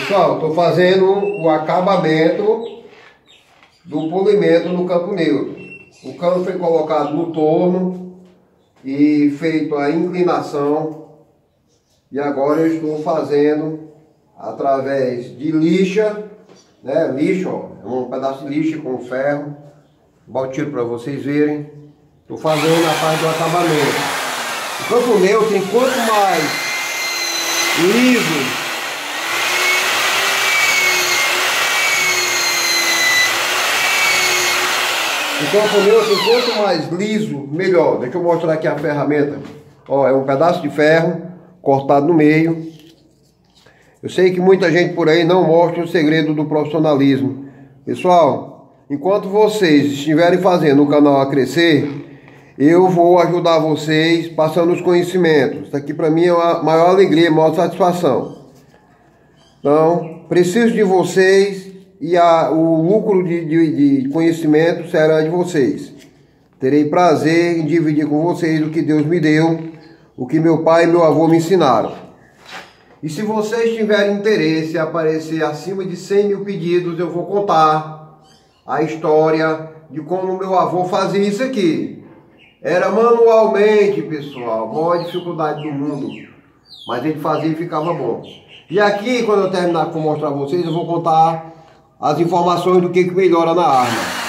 Pessoal, estou fazendo o acabamento do polimento no campo neutro. O cano foi colocado no torno e feito a inclinação. E agora eu estou fazendo através de lixa, né? Lixa, ó, é um pedaço de lixa com ferro. Boto tiro para vocês verem. Estou fazendo a parte do acabamento. O campo neutro, enquanto mais liso, o campo neutro, quanto mais liso, melhor. Deixa eu mostrar aqui a ferramenta. Ó, é um pedaço de ferro cortado no meio. Eu sei que muita gente por aí não mostra o segredo do profissionalismo. Pessoal, enquanto vocês estiverem fazendo o canal a crescer, eu vou ajudar vocês passando os conhecimentos. Isso aqui para mim é a maior alegria, a maior satisfação. Então, preciso de vocês e o lucro de conhecimento será de vocês. Terei prazer em dividir com vocês o que Deus me deu, o que meu pai e meu avô me ensinaram. E se vocês tiverem interesse em aparecer acima de 100 mil pedidos, eu vou contar a história de como meu avô fazia isso aqui. Era manualmente, pessoal, a maior dificuldade do mundo. Mas ele fazia e ficava bom. E aqui, quando eu terminar de mostrar a vocês, eu vou contar as informações do que melhora na arma.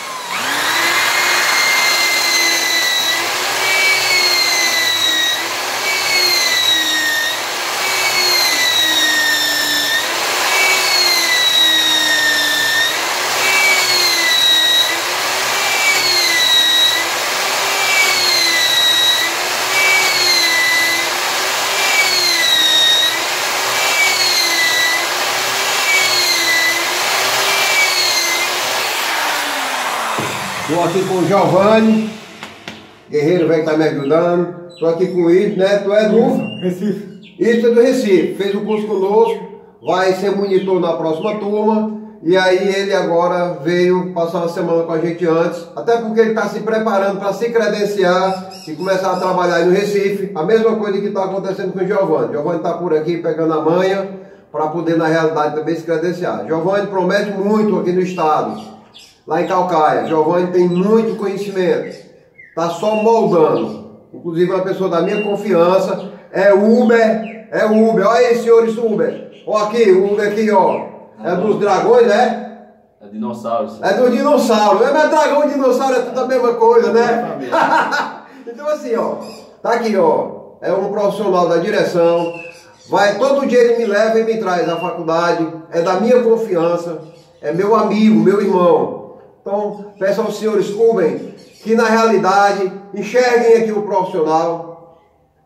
Estou aqui com o Giovanni, guerreiro velho que está me ajudando. Estou aqui com o Ives, né? Tu é do Recife. Ives é do Recife, fez o curso conosco, vai ser monitor na próxima turma. E aí ele agora veio passar uma semana com a gente antes, até porque ele está se preparando para se credenciar e começar a trabalhar no Recife. A mesma coisa que está acontecendo com o Giovanni. Giovanni está por aqui pegando a manha para poder na realidade também se credenciar. Giovanni promete muito aqui no estado. Lá em Calcaia, Giovanni tem muito conhecimento, está só moldando. Inclusive uma pessoa da minha confiança, é Uber. Olha aí, senhores Uber. Ó aqui, o Uber aqui, ó. É dos dragões, né? É dinossauros. É dos dinossauros. Mas dragão e dinossauro é tudo a mesma coisa, né? Então assim, ó. Tá aqui, ó. É um profissional da direção. Todo dia ele me leva e me traz à faculdade. É da minha confiança. É meu amigo, meu irmão. Então, peço aos senhores Uber que na realidade enxerguem aqui o profissional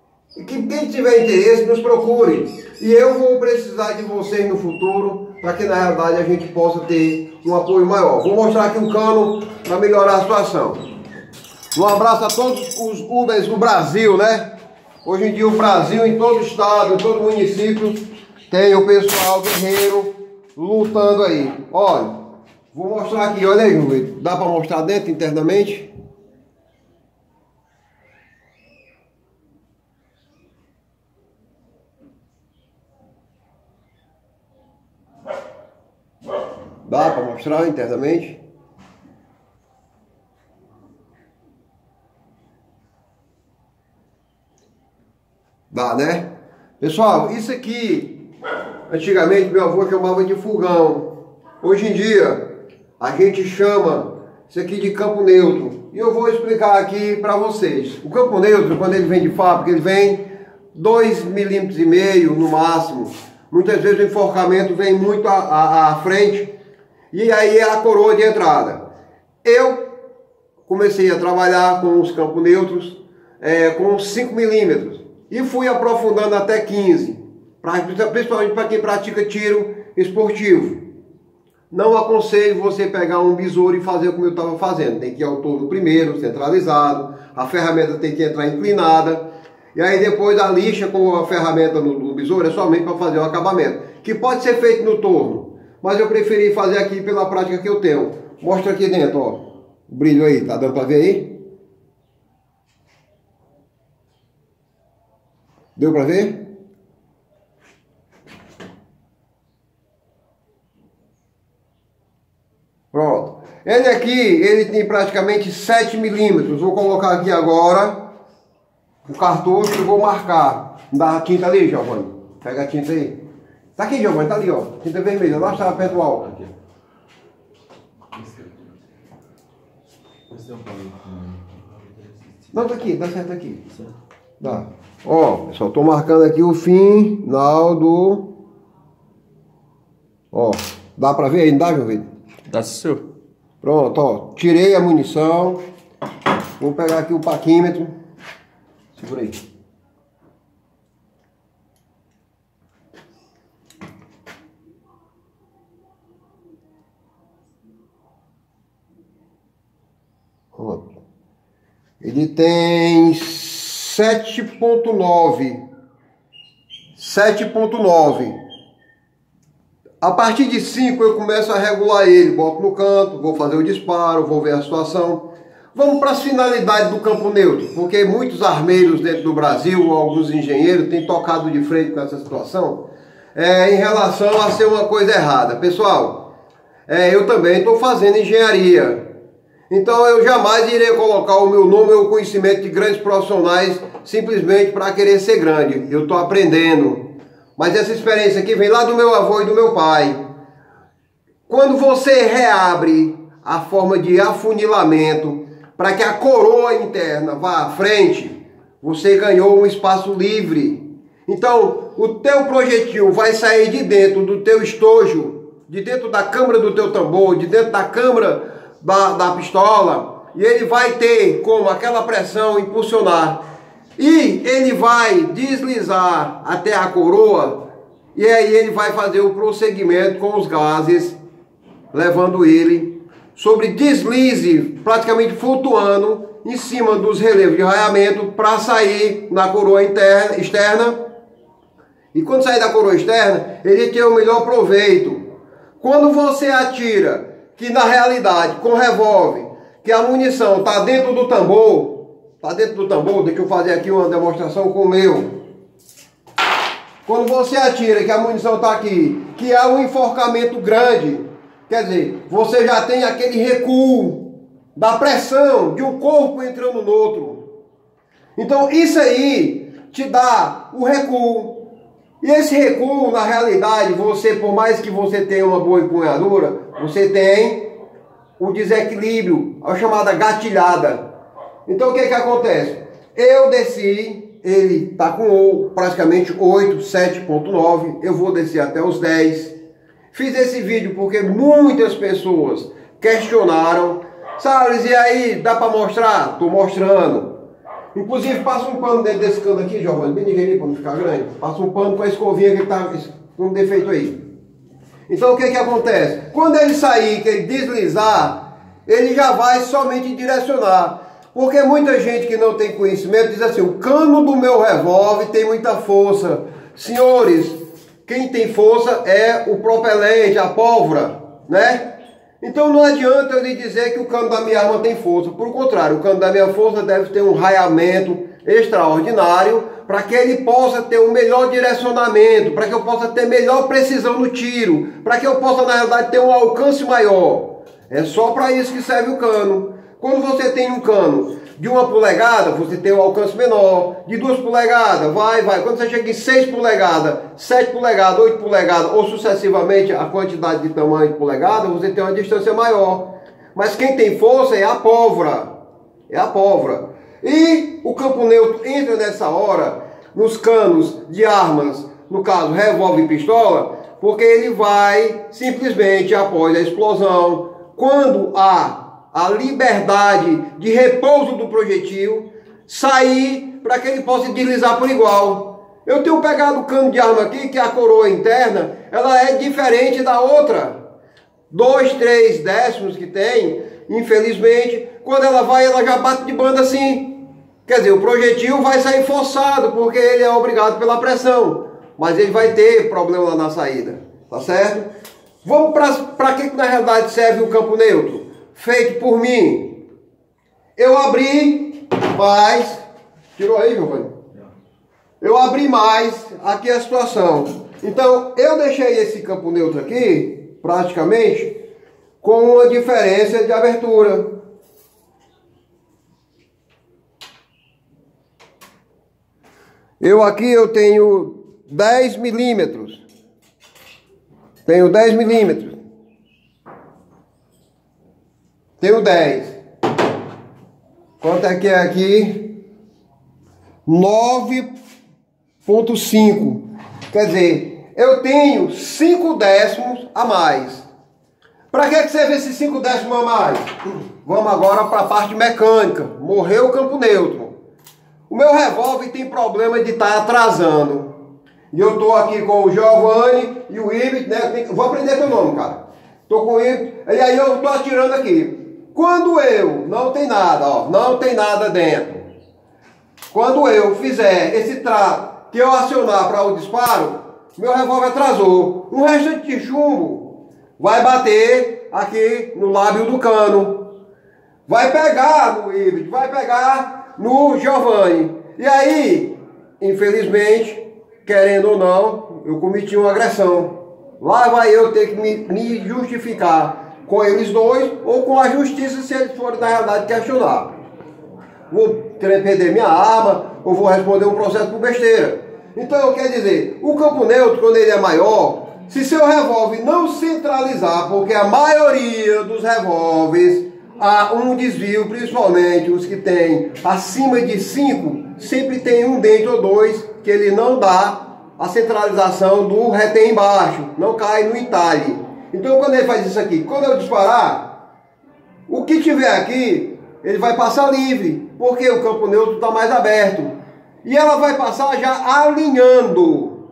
e que quem tiver interesse nos procure. E eu vou precisar de vocês no futuro para que na realidade a gente possa ter um apoio maior. Vou mostrar aqui o cano para melhorar a situação. Um abraço a todos os Ubers do Brasil, né? Hoje em dia o Brasil, em todo estado, em todo município, tem o pessoal guerreiro lutando aí. Olha. Vou mostrar aqui, olha aí, Júlio. Dá para mostrar dentro internamente? Dá para mostrar internamente? Dá, né? Pessoal, isso aqui, antigamente meu avô chamava de fogão. Hoje em dia, a gente chama isso aqui de campo neutro. E eu vou explicar aqui para vocês. O campo neutro, quando ele vem de fábrica, ele vem 2,5 milímetros no máximo. Muitas vezes o enforcamento vem muito à frente. E aí é a coroa de entrada. Eu comecei a trabalhar com os campos neutros com 5 milímetros. E fui aprofundando até 15. Principalmente para quem pratica tiro esportivo. Não aconselho você pegar um besouro e fazer como eu estava fazendo. Tem que ir ao torno primeiro, centralizado. A ferramenta tem que entrar inclinada. E aí depois a lixa com a ferramenta no besouro é somente para fazer o acabamento. Que pode ser feito no torno. Mas eu preferi fazer aqui pela prática que eu tenho. Mostra aqui dentro, ó. O brilho aí, tá dando para ver aí? Deu para ver? Ele aqui, ele tem praticamente 7 milímetros. Vou colocar aqui agora o cartucho e vou marcar. Dá a tinta ali, Giovanni. Pega a tinta aí. Tá aqui, Giovanni, tá ali, ó. Tinta vermelha, lá está perto do álcool. Aqui. Não, tá aqui, dá certo aqui. Dá. Ó, pessoal, tô marcando aqui o final do... Ó, dá pra ver aí, não dá, Giovanni? Dá, senhor. Pronto, ó, tirei a munição. Vou pegar aqui o paquímetro. Segura aí. Pronto. Ele tem 7.9. 7.9. A partir de 5 eu começo a regular ele, boto no canto, vou fazer o disparo, vou ver a situação. Vamos para as finalidades do campo neutro, porque muitos armeiros dentro do Brasil, alguns engenheiros, têm tocado de frente com essa situação em relação a ser uma coisa errada. Pessoal, eu também estou fazendo engenharia, então eu jamais irei colocar o meu nome ou o conhecimento de grandes profissionais simplesmente para querer ser grande. Eu estou aprendendo. Mas essa experiência aqui vem lá do meu avô e do meu pai. Quando você reabre a forma de afunilamento para que a coroa interna vá à frente, você ganhou um espaço livre. Então, o teu projetil vai sair de dentro do teu estojo, de dentro da câmara do teu tambor, de dentro da câmara da pistola, e ele vai ter como aquela pressão impulsionar. E ele vai deslizar até a coroa, e aí ele vai fazer o prosseguimento com os gases, levando ele sobre deslize, praticamente flutuando em cima dos relevos de raiamento para sair na coroa externa. E quando sair da coroa externa, ele tem o melhor proveito. Quando você atira, que na realidade, com revólver, que a munição está dentro do tambor, deixa eu fazer aqui uma demonstração com o meu. Quando você atira, que a munição está aqui, que há um enforcamento grande, quer dizer, você já tem aquele recuo da pressão de um corpo entrando no outro. Então isso aí te dá o recuo. E esse recuo, na realidade, você, por mais que você tenha uma boa empunhadura, você tem o desequilíbrio, a chamada gatilhada. Então o que que acontece? Eu desci, ele está com praticamente 8, 7.9, eu vou descer até os 10. Fiz esse vídeo porque muitas pessoas questionaram, Salles, e aí, dá para mostrar? Estou mostrando. Inclusive, passa um pano dentro desse cano aqui, Giovanni, bem ligeirinho para não ficar grande. Passa um pano com a escovinha que está com um defeito aí. Então o que que acontece? Quando ele sair, que ele deslizar, ele já vai somente direcionar. Porque muita gente que não tem conhecimento diz assim, o cano do meu revólver tem muita força. Senhores, quem tem força é o propelente, a pólvora, né? Então não adianta eu lhe dizer que o cano da minha arma tem força. Por contrário, o cano da minha força deve ter um raiamento extraordinário para que ele possa ter um melhor direcionamento, para que eu possa ter melhor precisão no tiro, para que eu possa, na realidade, ter um alcance maior. É só para isso que serve o cano. Quando você tem um cano de 1 polegada, você tem um alcance menor. De 2 polegadas, vai. Quando você chega em 6 polegadas, 7 polegadas, 8 polegadas, ou sucessivamente a quantidade de tamanho de polegada, você tem uma distância maior. Mas quem tem força é a pólvora. É a pólvora. E o campo neutro entra nessa hora nos canos de armas, no caso revólver e pistola, porque ele vai simplesmente após a explosão, quando há a liberdade de repouso do projetil, sair para que ele possa deslizar por igual. Eu tenho pegado o cano de arma aqui, que a coroa interna, ela é diferente da outra. 2, 3 décimos que tem, infelizmente, quando ela vai, ela já bate de banda assim. Quer dizer, o projetil vai sair forçado, porque ele é obrigado pela pressão. Mas ele vai ter problema lá na saída, tá certo? Vamos para que na realidade serve o campo neutro? Feito por mim. Eu abri mais. Tirou aí, Giovanni? Eu abri mais aqui a situação. Então, eu deixei esse campo neutro aqui, praticamente, com uma diferença de abertura. Eu tenho 10 milímetros. Tenho 10 milímetros. Tenho 10. Quanto é que é aqui? 9,5. Quer dizer, eu tenho 5 décimos a mais. Para que serve esses 5 décimos a mais? Vamos agora para a parte mecânica. Morreu o campo neutro. O meu revólver tem problema de estar atrasando. E eu estou aqui com o Giovanni e o Ives, né? Vou aprender teu nome, cara. Estou com o Ives, e aí eu estou atirando aqui. Quando eu, não tem nada, ó, não tem nada dentro. Quando eu fizer esse trato, que eu acionar para o disparo, meu revólver atrasou. Um restante de chumbo vai bater aqui no lábio do cano. Vai pegar no Ives, vai pegar no Giovanni. E aí, infelizmente, querendo ou não, eu cometi uma agressão. Lá vai eu ter que me justificar com eles dois ou com a justiça se eles forem na realidade questionar. Vou perder minha arma ou vou responder um processo por besteira. Então, quer dizer, o campo neutro, quando ele é maior, se seu revólver não centralizar, porque a maioria dos revólveres há um desvio, principalmente os que têm acima de 5, sempre tem um dente ou dois que ele não dá a centralização do retém embaixo, não cai no entalhe. Então quando ele faz isso aqui, quando eu disparar, o que tiver aqui, ele vai passar livre, porque o campo neutro está mais aberto. E ela vai passar já alinhando.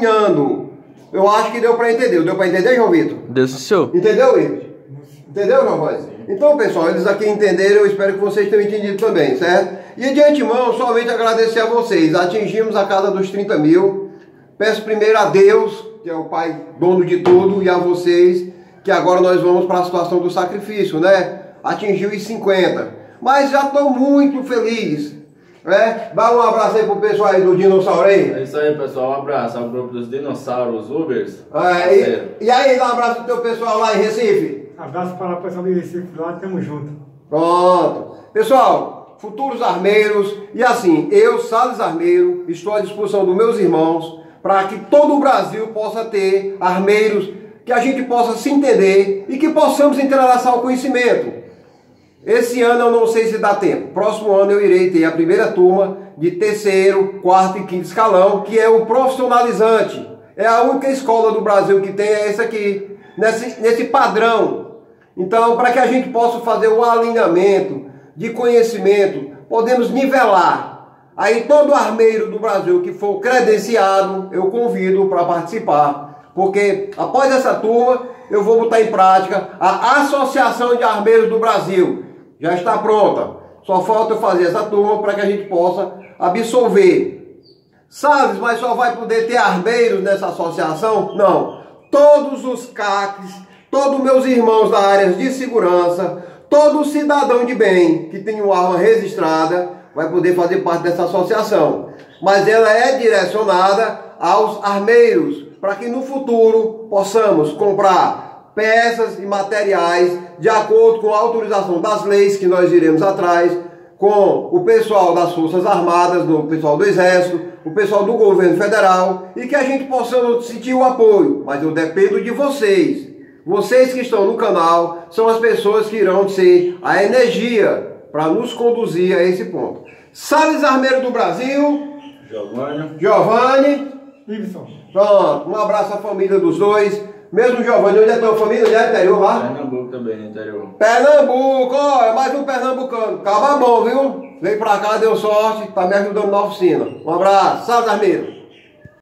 Eu acho que deu para entender. Deu para entender, João Vitor? Deu, senhor. Entendeu, Ives? Entendeu, João Vitor? Então, pessoal, eles aqui entenderam, eu espero que vocês tenham entendido também, certo? E de antemão, somente agradecer a vocês. Atingimos a casa dos 30 mil. Peço primeiro a Deus, que é o Pai dono de tudo, e a vocês, que agora nós vamos para a situação do sacrifício, né? Atingiu os 50. Mas já estou muito feliz. Né? Dá um abraço aí pro pessoal aí do Dinossauro aí. É isso aí, pessoal. Um abraço ao grupo dos dinossauros Ubers. E aí, dá um abraço pro teu pessoal lá em Recife. Abraço para o pessoal de Recife lá, tamo junto. Pronto. Pessoal, futuros armeiros, e assim, eu, Salles Armeiro, estou à disposição dos meus irmãos para que todo o Brasil possa ter armeiros, que a gente possa se entender e que possamos entrelaçar o conhecimento. Esse ano eu não sei se dá tempo. Próximo ano eu irei ter a primeira turma de terceiro, quarto e quinto escalão, que é o profissionalizante. É a única escola do Brasil que tem, é essa aqui, nesse padrão. Então, para que a gente possa fazer o alinhamento de conhecimento, podemos nivelar. Aí todo armeiro do Brasil que for credenciado, eu convido para participar. Porque após essa turma, eu vou botar em prática a Associação de Armeiros do Brasil. Já está pronta. Só falta eu fazer essa turma para que a gente possa absorver. Salles, mas só vai poder ter armeiros nessa associação? Não. Todos os CACs, todos meus irmãos da área de segurança, todo cidadão de bem que tem uma arma registrada vai poder fazer parte dessa associação. Mas ela é direcionada aos armeiros, para que no futuro possamos comprar peças e materiais de acordo com a autorização das leis que nós iremos atrás, com o pessoal das Forças Armadas, o pessoal do Exército, o pessoal do governo federal, e que a gente possa sentir o apoio. Mas eu dependo de vocês. Vocês que estão no canal são as pessoas que irão ser a energia para nos conduzir a esse ponto. Salles Armeiro do Brasil. Giovanni. Iveson. Pronto, um abraço à família dos dois. Mesmo Giovanni, onde é a tua família? Onde é o interior lá? Pernambuco também, no interior. Pernambuco, ó, é mais um pernambucano. Acaba bom, viu? Veio pra cá, deu sorte, tá me ajudando na oficina. Um abraço, Salles Armeiro.